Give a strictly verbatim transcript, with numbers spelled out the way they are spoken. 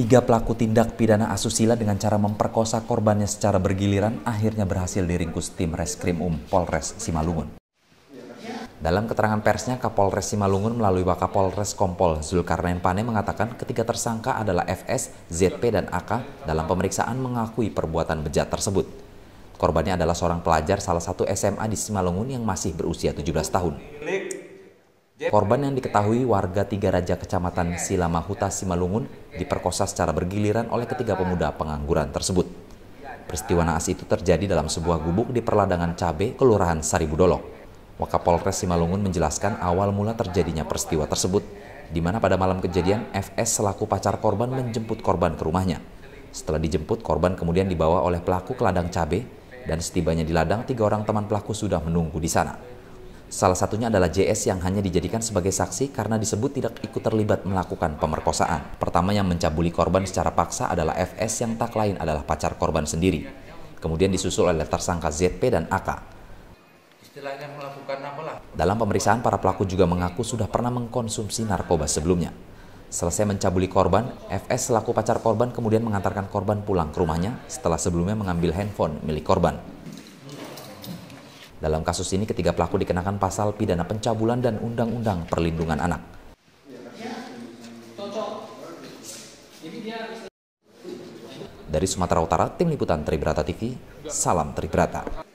Tiga pelaku tindak pidana asusila dengan cara memperkosa korbannya secara bergiliran akhirnya berhasil diringkus tim Reskrim Um Polres Simalungun. Dalam keterangan persnya, Kapolres Simalungun melalui Wakapolres Kompol Zulkarnain Pane mengatakan ketiga tersangka adalah F S, Z P, dan A K dalam pemeriksaan mengakui perbuatan bejat tersebut. Korbannya adalah seorang pelajar salah satu S M A di Simalungun yang masih berusia tujuh belas tahun. Korban yang diketahui warga Tiga Raja Kecamatan Silamahuta Simalungun diperkosa secara bergiliran oleh ketiga pemuda pengangguran tersebut. Peristiwa naas itu terjadi dalam sebuah gubuk di Perladangan Cabe, Kelurahan Saribudolok. Wakapolres Simalungun menjelaskan awal mula terjadinya peristiwa tersebut, di mana pada malam kejadian F S selaku pacar korban menjemput korban ke rumahnya. Setelah dijemput, korban kemudian dibawa oleh pelaku ke ladang cabe, dan setibanya di ladang, tiga orang teman pelaku sudah menunggu di sana. Salah satunya adalah J S yang hanya dijadikan sebagai saksi karena disebut tidak ikut terlibat melakukan pemerkosaan. Pertama yang mencabuli korban secara paksa adalah F S yang tak lain adalah pacar korban sendiri. Kemudian disusul oleh tersangka Z P dan A K. Istilahnya melakukan apa lah? Dalam pemeriksaan, para pelaku juga mengaku sudah pernah mengkonsumsi narkoba sebelumnya. Selesai mencabuli korban, F S selaku pacar korban kemudian mengantarkan korban pulang ke rumahnya setelah sebelumnya mengambil handphone milik korban. Dalam kasus ini, ketiga pelaku dikenakan pasal pidana pencabulan dan Undang-Undang Perlindungan Anak. Dari Sumatera Utara, Tim Liputan Tribrata T V, salam Tribrata.